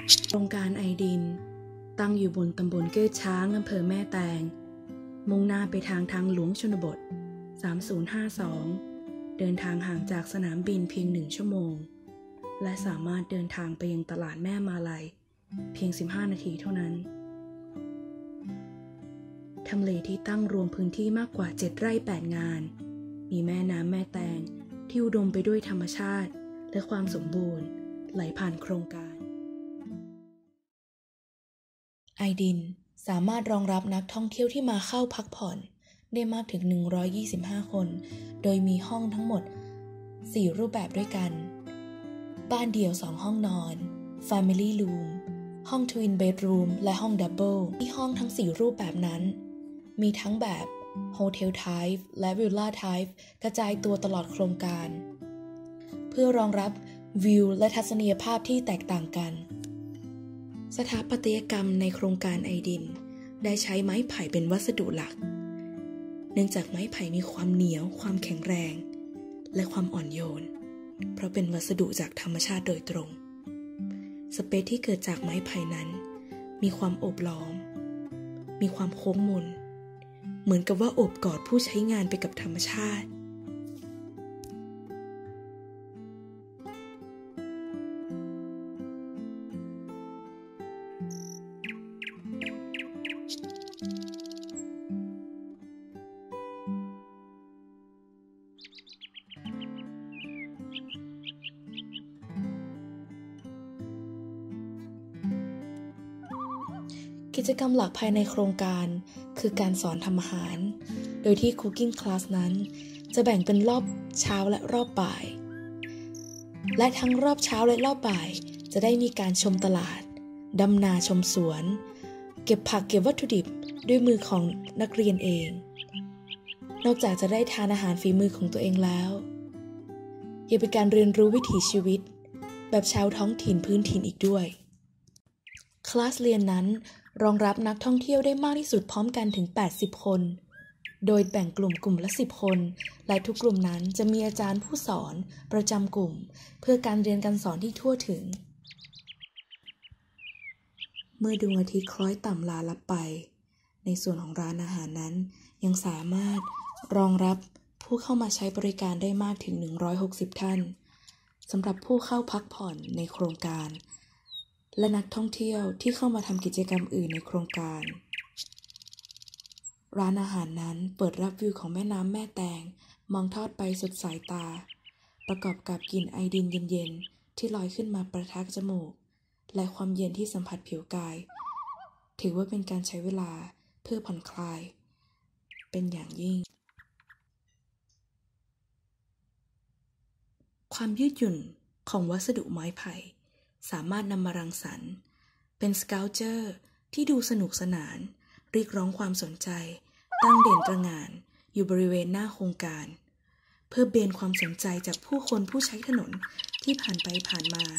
โครงการไอดินตั้งอยู่บนตำบลเกื้อช้างอำเภอแม่แตงมุ่งหน้าไปทางหลวงชนบท3052เดินทางห่างจากสนามบินเพียง1 ชั่วโมงและสามารถเดินทางไปยังตลาดแม่มาลัยเพียง15 นาทีเท่านั้นทำเลที่ตั้งรวมพื้นที่มากกว่า7 ไร่ 8 งานมีแม่น้ำแม่แตงที่อุดมไปด้วยธรรมชาติและความสมบูรณ์ไหลผ่านโครงการไอดินสามารถรองรับนักท่องเที่ยวที่มาเข้าพักผ่อนได้มากถึง125 คนโดยมีห้องทั้งหมด4 รูปแบบด้วยกันบ้านเดี่ยว2 ห้องนอน Family Room ห้อง Twin Bedroom และห้อง Double ที่ห้องทั้ง4 รูปแบบนั้นมีทั้งแบบ Hotel Type และ Villa Type กระจายตัวตลอดโครงการเพื่อรองรับวิวและทัศนียภาพที่แตกต่างกันสถาปัตยกรรมในโครงการไอดินได้ใช้ไม้ไผ่เป็นวัสดุหลักเนื่องจากไม้ไผ่มีความเหนียวความแข็งแรงและความอ่อนโยนเพราะเป็นวัสดุจากธรรมชาติโดยตรงสเปซที่เกิดจากไม้ไผ่นั้นมีความโอบล้อมมีความโค้งมนเหมือนกับว่าโอบกอดผู้ใช้งานไปกับธรรมชาติกิจกรรมหลักภายในโครงการคือการสอนทำอาหารโดยที่ Cooking Class นั้นจะแบ่งเป็นรอบเช้าและรอบบ่ายและทั้งรอบเช้าและรอบบ่ายจะได้มีการชมตลาดดำนาชมสวนเก็บผักเก็บวัตถุดิบด้วยมือของนักเรียนเองนอกจากจะได้ทานอาหารฝีมือของตัวเองแล้วยังเป็นการเรียนรู้วิถีชีวิตแบบชาวท้องถิ่นพื้นถิ่นอีกด้วยคลาสเรียนนั้นรองรับนักท่องเที่ยวได้มากที่สุดพร้อมกันถึง80 คนโดยแบ่งกลุ่มละ10 คนและทุกกลุ่มนั้นจะมีอาจารย์ผู้สอนประจำกลุ่มเพื่อการเรียนการสอนที่ทั่วถึงเมื่อดวงอาทิตย์คล้อยต่ำลาลับไปในส่วนของร้านอาหารนั้นยังสามารถรองรับผู้เข้ามาใช้บริการได้มากถึง160 ท่านสำหรับผู้เข้าพักผ่อนในโครงการและนักท่องเที่ยวที่เข้ามาทำกิจกรรมอื่นในโครงการร้านอาหารนั้นเปิดรับวิวของแม่น้ำแม่แตงมองทอดไปสุดสายตาประกอบกับกลิ่นไอดินเย็นๆที่ลอยขึ้นมาประทับจมูกและความเย็นที่สัมผัสผิวกายถือว่าเป็นการใช้เวลาเพื่อผ่อนคลายเป็นอย่างยิ่งความยืดหยุ่นของวัสดุไม้ไผ่สามารถนำมารังสรรค์เป็นสเกลเจอร์ที่ดูสนุกสนานเรียกร้องความสนใจตั้งเด่นตระหง่านอยู่บริเวณหน้าโครงการเพื่อเบนความสนใจจากผู้คนผู้ใช้ถนนที่ผ่านไปผ่านมา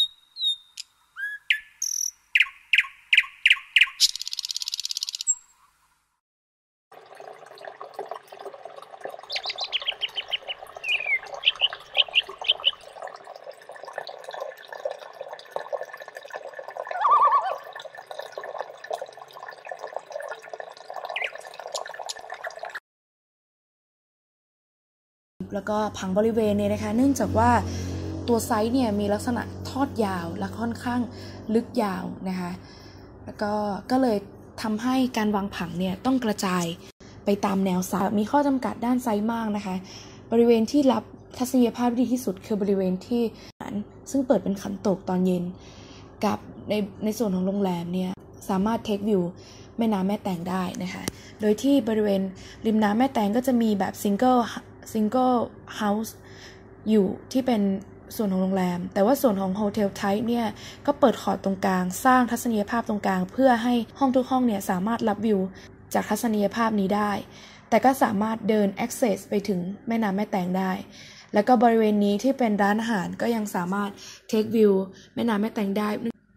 แล้วก็ผังบริเวณเนี่ยนะคะเนื่องจากว่าตัวไซต์เนี่ยมีลักษณะทอดยาวและค่อนข้างลึกยาวนะคะแล้วก็เลยทำให้การวางผังเนี่ยต้องกระจายไปตามแนวไซต์มีข้อจำกัดด้านไซต์มากนะคะบริเวณที่รับทัศนียภาพที่ดีที่สุดคือบริเวณที่ซึ่งเปิดเป็นขันโตกตอนเย็นกับในส่วนของโรงแรมเนี่ยสามารถเทควิวแม่น้ำแม่แตงได้นะคะโดยที่บริเวณริมน้ำแม่แตงก็จะมีแบบซิงเกิลเฮาส์อยู่ที่เป็นส่วนของโรงแรมแต่ว่าส่วนของโฮเทลไทป์เนี่ยก็เปิดคอร์ตตรงกลางสร้างทัศนียภาพตรงกลางเพื่อให้ห้องทุกห้องเนี่ยสามารถรับวิวจากทัศนียภาพนี้ได้แต่ก็สามารถเดิน access ไปถึงแม่น้ำแม่แตงได้แล้วก็บริเวณนี้ที่เป็นร้านอาหารก็ยังสามารถ take view แม่น้ำแม่แตงได้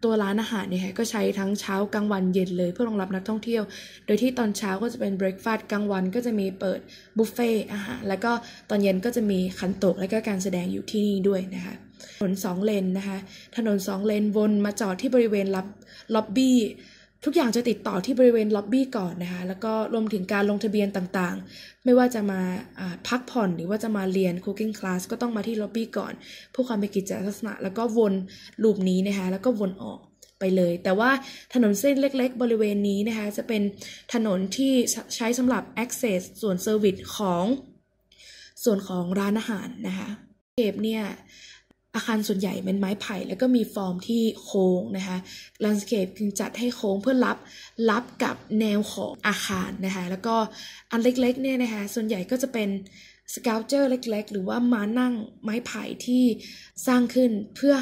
ตัวร้านอาหารเนี่ยก็ใช้ทั้งเช้ากลางวันเย็นเลยเพื่อรองรับนักท่องเที่ยวโดยที่ตอนเช้าก็จะเป็นเบรคฟาสต์กลางวันก็จะมีเปิดบุฟเฟ่อาหารแล้วก็ตอนเย็นก็จะมีคันโตะและก็การแสดงอยู่ที่นี่ด้วยนะคะถนน2 เลนนะคะถนน2 เลนวนมาจอดที่บริเวณล็อบบี้ทุกอย่างจะติดต่อที่บริเวณล็อบบี้ก่อนนะคะแล้วก็รวมถึงการลงทะเบียนต่างๆไม่ว่าจะมาพักผ่อนหรือว่าจะมาเรียน Cooking Class ก็ต้องมาที่ล็อบบี้ก่อนเพื่อความเป็นกิจลักษณะแล้วก็วนลูปนี้นะคะแล้วก็วนออกไปเลยแต่ว่าถนนเส้นเล็กๆบริเวณนี้นะคะจะเป็นถนนที่ใช้สำหรับ access ส่วน service ของส่วนของร้านอาหารนะคะเขตเนี่ยอาคารส่วนใหญ่เป็นไม้ไผ่แล้วก็มีฟอร์มที่โค้งนะคะแลนด์สเคปจึงจัดให้โค้งเพื่อรับกับแนวของอาคารนะคะแล้วก็อันเล็กๆเนี่ยนะคะส่วนใหญ่ก็จะเป็นสเกลเจอร์เล็กๆหรือว่าม้านั่งไม้ไผ่ที่สร้างขึ้นเพื่อ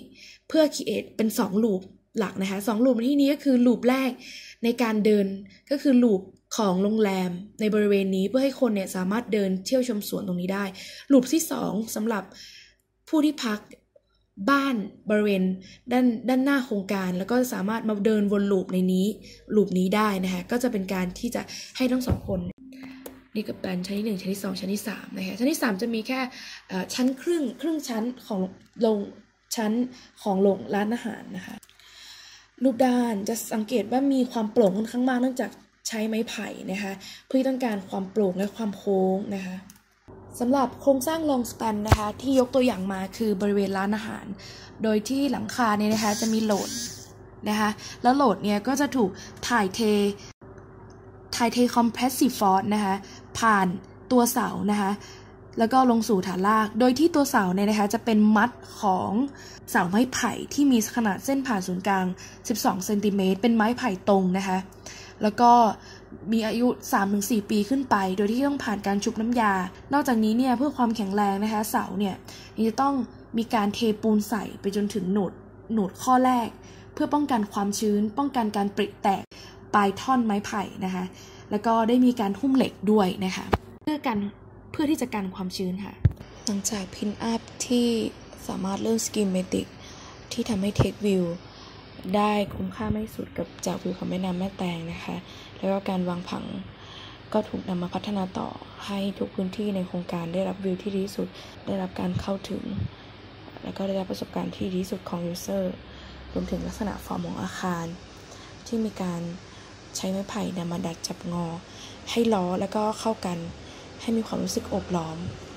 create เป็น2 ลูปหลักนะคะ2 ลูปในที่นี้ก็คือลูปแรกในการเดินก็คือลูปของโรงแรมในบริเวณนี้เพื่อให้คนเนี่ยสามารถเดินเที่ยวชมสวนตรงนี้ได้ลูปที่2สำหรับผู้ที่พักบ้านบริเวณด้านหน้าโครงการแล้วก็สามารถมาเดินวนลูปลูปนี้ได้นะคะก็จะเป็นการที่จะให้ทั้ง2 คนนี่ก็เป็นชั้นที่1ชั้นที่2ชั้นที่3นะคะชั้นที่3จะมีแค่ชั้นครึ่งชั้นของชั้นของโรงร้านอาหารนะคะรูปด้านจะสังเกตว่ามีความโปร่งค่อนข้างมากเนื่องจากใช้ไม้ไผ่นะคะเพื่อต้องการความโปร่งและความโค้งนะคะสำหรับโครงสร้าง long span นะคะที่ยกตัวอย่างมาคือบริเวณร้านอาหารโดยที่หลังคาเนี่ยนะคะจะมีโหลดนะคะแล้วโหลดเนี่ยก็จะถูกถ่ายเท compressive force นะคะผ่านตัวเสานะคะแล้วก็ลงสู่ฐานรากโดยที่ตัวเสาเนี่ยนะคะจะเป็นมัดของเสาไม้ไผ่ที่มีขนาดเส้นผ่าศูนย์กลาง12 เซนติเมตรเป็นไม้ไผ่ตรงนะคะแล้วก็มีอายุ 3-4 ปีขึ้นไปโดยที่ต้องผ่านการชุบน้ำยานอกจากนี้เนี่ยเพื่อความแข็งแรงนะคะเสาเนี่ยจะต้องมีการเทปูนใส่ไปจนถึงหนวดข้อแรกเพื่อป้องกันความชื้นป้องกันการปริแตกปลายท่อนไม้ไผ่นะคะแล้วก็ได้มีการหุ้มเหล็กด้วยนะคะเพื่อที่จะกันความชื้นค่ะหลังจากพินอัพที่สามารถเลือกสกิมเมติกที่ทำให้เทควิวได้คุ้มค่ามากที่สุดกับจากวิวของแม่น้ำแม่แตงนะคะแล้วก็การวางผังก็ถูกนำมาพัฒนาต่อให้ทุกพื้นที่ในโครงการได้รับวิวที่ดีที่สุดได้รับการเข้าถึงแล้วก็ได้รับประสบการณ์ที่ดีที่สุดของยูเซอร์รวมถึงลักษณะฟอร์มของอาคารที่มีการใช้ไม้ไผ่นำมาดัดจับงอให้ล้อแล้วก็เข้ากันให้มีความรู้สึกโอบล้อม